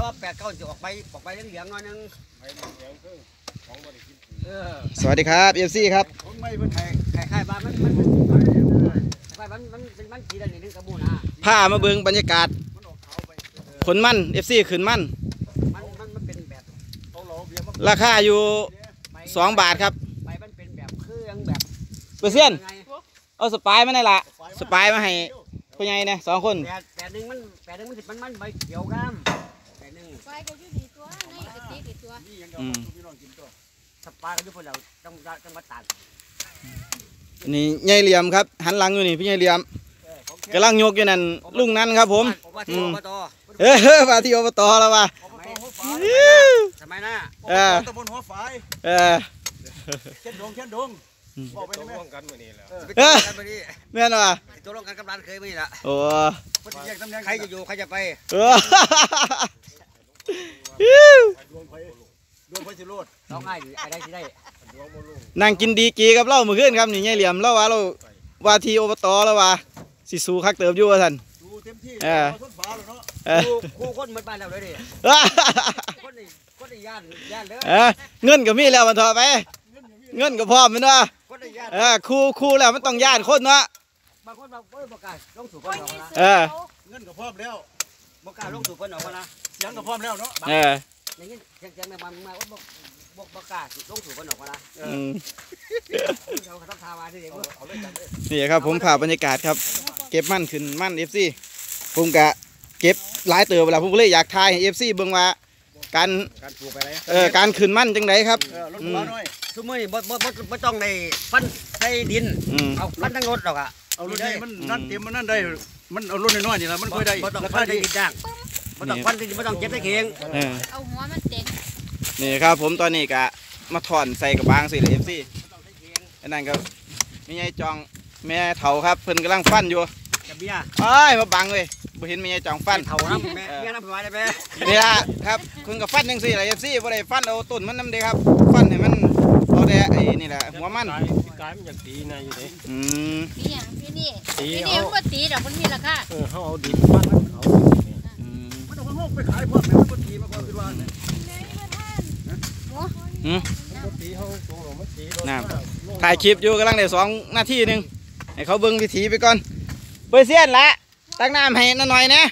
ว่า8-9จะออกไปเหลืองๆหน่อยนึงสวัสดีครับFCครับไข่บ้านมันทีละนิดนึงกระบูนะพามาเบิ่งบรรยากาศขนมัน FC ขึ้นมันมันเป็นแบบราคาอยู่2 บาทครับใบมันเป็นแบบเครื่องแบบเปอร์เซ็นต์เอาสปายมาได้ละสปายมาให้พ่อใหญ่เนี่ย2 คน 8 1มันใบเขียวกล้าม8 1 ไฟก็อยู่ดีตัวในกระติกตัวสปายก็อยู่พวกเราต้องมาตัดนี่ใหญ่เหลี่ยมครับหันหลังอยู่นี่พี่ใหญ่เหลี่ยมกำลังยกอยู่นั่นลุงนั่นครับผมว่าที่อบตว่าที่อบตแล้วว่ะสมัยหน้าตำบลหัวฝายเช่นดงบอกไปได้ไหมกันมือนี้แล้วแม่นว่ะตัวลงกันกำลังเคยไม่ละโอ้ใครจะอยู่ใครจะไปดวงไฟสิโรดร้องไห้อะไรที่ได้นั่งกินดีกีกับเราเมื่อคืนครับนี่ใหญ่เหลี่ยมเราว่าที่อบตแล้วว่ะสิสู้คักเติบอยู่ว่าท่านสู้เต็มที่ต้นฟ้าแล้วเนาะคู่คนเหมือนบ้านเราเลยดิคนย่านเลยเงินกับมีแล้วมันถอไปเงินกับพ่อมันเนาะคู่แล้วมันต้องย่านคนเนาะบางคนบอกกล้าลงสู่คนออกนะเงินกับพ่อแล้วบอกกล้าลงสู่คนออกนะเสียงกับพ่อแล้วเนาะอย่างนี้เสียงในบ้านมาว่าบอกกล้าลงสู่คนออกนะเขาต้องทามาที่เด็กนี่ครับผมผ่าบรรยากาศครับเก็บมันขึ้นมัน FC ผมกะเก็บหลายเติบเวลาผมก็เลยอยากทายให้ FC เบิ่งว่าการปลูกไปไหนการขึ้นมันจังไดครับสมมติบ่ต้องในฟันใส่ดินเอาฟันทั้งรถหรอกเอารถนี้มันนั่นเต็มมันนั่นได้มันเอารถน้อยๆนี่ละมันค่อยได้ราคาดีจ้างบ่ต้องฟันบ่ต้องเก็บใส่เข่งเอาหัวมันเต็งนี่ครับผมตอนนี้กะมาถอนใส่กระบางสิเลย FC อันนั้นก็แม่ใหญ่จองแม่เฒ่าครับเพิ่นกำลังฟันอยู่กับเบียร์มาบังเลยบ่เห็นแม่ใหญ่จองฟันเฒ่านะแม่น้ำพลายได้ไหมนี่ละครับเพิ่นก็ฟันจังซี่แหละ FC บ่ได้ฟันเอาต้นมันนำเด้ครับฟันให้มันเอาแต่ไอ้นี่แหละหัวมันกายมันอยากตีนะอยู่เด้พี่อย่างพี่นี่มันบ่ตีดอกมันมีราคาเขาเอาดินฟันเอามันเอาห้องไปขายพวกแม่มันตีมาก่อนคือว่าเนี่ยน้ำถ่ายคลิปอยู่กำลังได้2 นาทีนึงให้เขาเบิ่งวิถีไปก่อนเปอร์เซียนละตักน้ำให้หน่อยนะ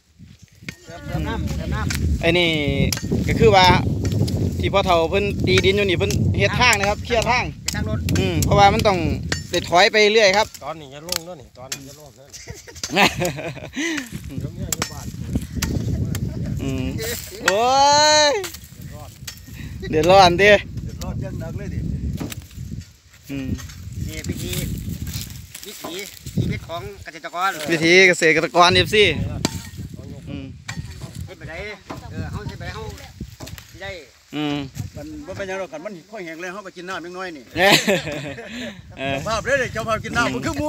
ไอ้นี่ก็คือว่าที่พ่อเฒ่าเพิ่นตีดินอยู่นี่เพิ่นเฮ็ดทางนะครับเคลียร์ทางเพราะว่ามันต้องได้ถอยไปเรื่อยครับตอนนี้จะลงแล้วนี่ตอนนี้จะลงแล้วโอ้ยเดือดร้อนดิยังหนักเลยดินี่วิถีชีวิตของเกษตรกรวิถีเกษตรกรFC เป็นไปได้เขาเป็นไปเขาได้มันเป็นยังไงกันมันค่อยแห้งแล้วเขาไปกินน้ำยังน้อยนี่ภาพเลยเจ้าภาพกินน้ำมันคือมู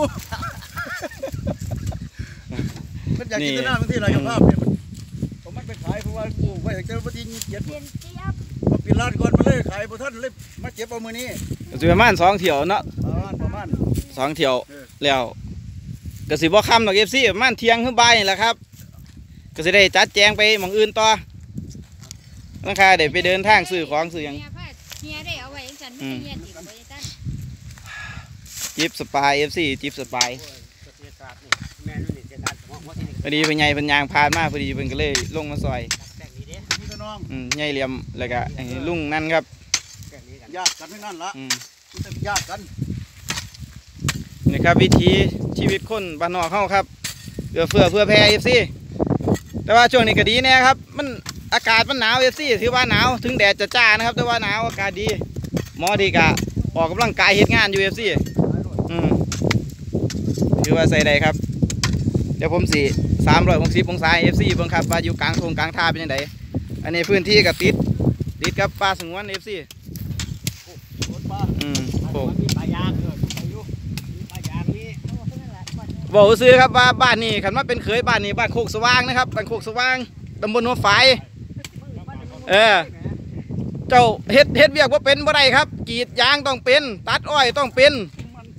มันอยากกินน้ำบางทีอะไรเจ้าภาพเนี่ยมันไปขายเพราะว่าปลูกไว้ถึงจะวันที่27ปิดร้านก่อนมาเลยขายพอท่านเลยมาเก็บเอามือนี้ประมาณ2 เที่ยวเนาะประมาณ 2 เที่ยวแล้วก็สิบ่ค่ำดอก FC ประมาณเที่ยงถึงบ่ายนี่แหละครับก็สิได้จัดแจงไปหม้องอื่นต่อราคาเดี๋ยวไปเดินทางซื้อของซื้อยังจิบสปาย FC จิบสปายพอดีเป็นไงเป็นยางพานมากพอดีเป็นก็เลยลงมาซอยใหญ่เหลี่ยมแล้วก็ลุงนั่นครับญาติกันที่นั่นละญาติกันนี่ครับวิถีชีวิตคนบ้านนอกเข้าครับเพื่อแพร่ FC แต่ว่าช่วงนี้ก็ดีแน่ครับมันอากาศมันหนาว FC ถือว่าหนาวถึงแดดจะจ้านะครับแต่ว่าหนาวอากาศดีหมอดีกะออกกำลังกายเฮ็ดงานอยู่ FC ถือว่าใส่ได้ครับเดี๋ยวผมสิ360 องศา FC เบิ่งครับว่าอยู่กลางทงกลางท่าเป็นยังไงอันนี้พื้นที่กับติดกับป่าสงวน FC มีปลายางมีปลายางนี่บอกซื้อครับว่าบ้านนี้ขันว่าเป็นเขยบ้านนี้บ้านโคกสว่างนะครับบ้านโคกสว่างตำบลหัวฝายเจ้าเฮ็ดเวียกว่าเป็นบ่ได้ครับกรีดยางต้องเป็นตัดอ้อยต้องเป็น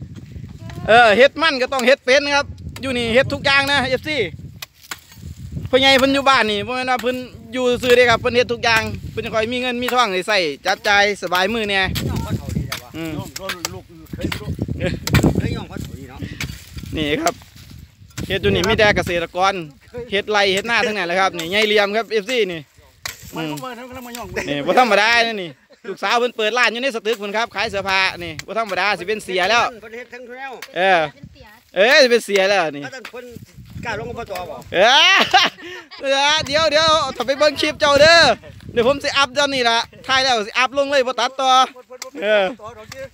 เฮ็ดมันก็ต้องเฮ็ดเป็นครับอยู่นี่เฮ็ดทุกอย่างนะ FC พ่อใหญ่เพิ่นอยู่บ้านนี่บ่แม่นว่าเพิ่นอยู่ซื่อเด้ครับเพิ่นเฮ็ดทุกอย่างเพิ่นค่อยมีเงินมีทองได้ใช้จับจ่ายสบายมือแน่ย่องเขาเท่าดีจ้ะวะอืมน้องก็ลูกเคยรู้เคยย่องเขาเท่าดีเนาะนี่ครับเฮ็ดอยู่นี่มีแต่เกษตรกรเฮ็ดไร่เฮ็ดนาทั้งนั้นแหละครับนี่ใหญ่เหลี่ยมครับ FC นี่มันก็มาทำกันมาย่องนี่บ่ธรรมดานะนี่ลูกสาวเพิ่นเปิดร้านอยู่ในสตึกเพิ่นครับขายเสื้อผ้านี่บ่ธรรมดาสิเป็นเสียแล้วเพิ่นเฮ็ดทั้งแล้วเออเป็นเสียสิเป็นเสียแล้วนี่ถ้าท่านเพิ่นกล้าลงอบตบ่เออเดี๋ยวถ้าไปเบิ่งคลิปเจ้าเด้อเดี๋ยวผมสิอัพเจ้านี่ล่ะถ่ายแล้วสิอัพลงเลยบ่ตัดต่อต่อดอกที่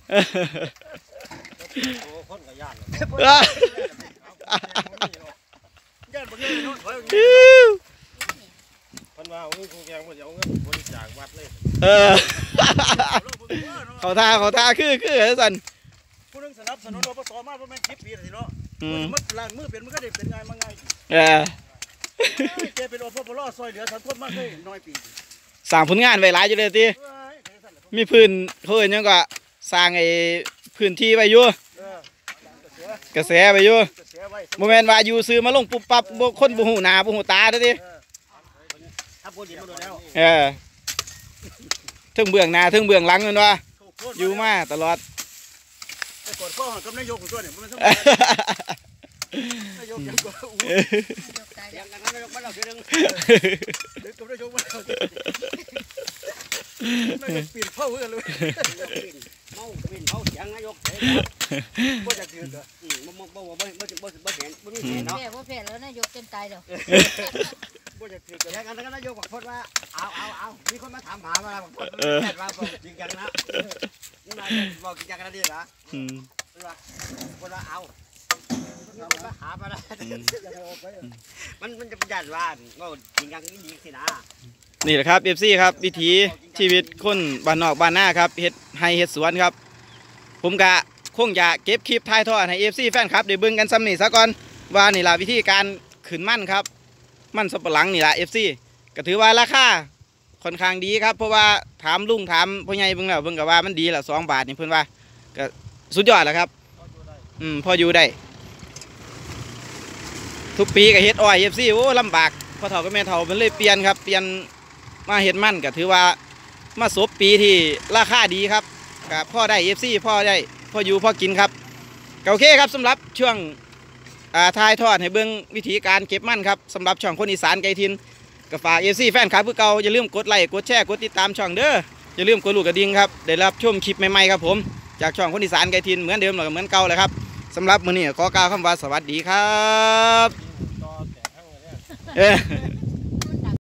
โอ้คนก็ย่านเออย่านบ่เงินเนาะเพิ่นว่าเอาเงินครูแกงบ่สิเอาเงินบริจาควัดเลยเออเขาท่าคือซั่นผู้นึงสนับสนุนอบตมาประมาณ10 ปีแล้วสิเนาะอืมมันล้างมือเป็นมันก็ได้เป็นไงมาไงเออเจเป็นอปปลซอยเหลือสังคมมากเลยน้อยปีสร้างผลงานไว้หลายอยู่เลยติมีพื้นเขาเอิ้นหยังก็สร้างไอ้พื้นที่ไว้อยู่กระแสไว้อยู่บ่แม่นว่าอยู่ซื้อมาลงปุ๊บปั๊บบ่คนบ่ฮู้หน้าบ่ฮู้ตาเด้อติถ้าพูดดีมาโดนแล้วเออถึงเบื้องหน้าถึงเบื้องหลังนั่นว่าอยู่มาตลอดไอ้กดข้อกับนายกของตัวเนี่ยมันต้องนายกยังก็อู้ยกตายเสีแล้ยว งกันนั้นมันเอาเสียงเด็กกับนายกมันนายกปีนเผากันเลยเมาวินเขาเสียงนายกเฮ้ยบ่จะถือก็บ่เห็นบ่มีเห็นเนาะแพ้บ่แพ้แล้วนายกเต็มตายแล้วบ่จะถือก็เสียงกันนายกบอกพดว่าเอามีคนมาถามหาว่าบอกพดแค่ว่าบอกจริงจังนะนี่นายบอกจริงจังกันดีเหรออืมคนว่าเอาคนมาหามาได้อย่าให้ออกไปมันจะยันว่าจริงจังนี่ดีสินะนี่แหละครับ FC ครับวิถีชีวิตคนบ้านนอกบ้านนาครับเฮ็ดไร่เฮ็ดสวนครับ ผมกะคงจะเก็บคลิปถ่ายทอดให้ FC แฟนครับได้เบิ่งกันซ้ำนี่ซะก่อนว่านี่ล่ะวิธีการขึ้นมันครับมันสับปะหลังนี่ล่ะ FC ก็ถือว่าราคาค่อนข้างดีครับเพราะว่าถามลุงถามพ่อใหญ่เบิ่งแล้วเบิ่งก็ว่ามันดีละ2 บาทนี่เพิ่นว่าก็สุดยอดแหละครับพออยู่ได้ทุกปีก็เฮ็ดอ้อย FC โอ้ลำบากพ่อเฒ่ากับแม่เฒ่ามันเลยเปลี่ยนครับเปลี่ยนมาเฮ็ดมันก็ถือว่ามาสบปีที่ราคาดีครับกับพ่อได้ FC พ่อได้พ่ออยู่พ่อกินครับก็โอเคครับสำหรับช่วงถ่ายทอดให้เบิ่งวิธีการเก็บมันครับสำหรับช่องคนอีสานไกลทินก็ฝาก FC แฟนคลับคือเก่าอย่าลืมกดไลค์กดแชร์กดติดตามช่องเด้ออย่าลืมกดลูกกระดิ่งครับได้รับชมคลิปใหม่ๆครับผมจากช่องคนอีสานไกลทินเหมือนเดิมแล้วก็เหมือนเก่าเลยครับสำหรับมื้อนี้ขอกล่าวคำว่าสวัสดีครับต่อแต่ทั้งเนี่ย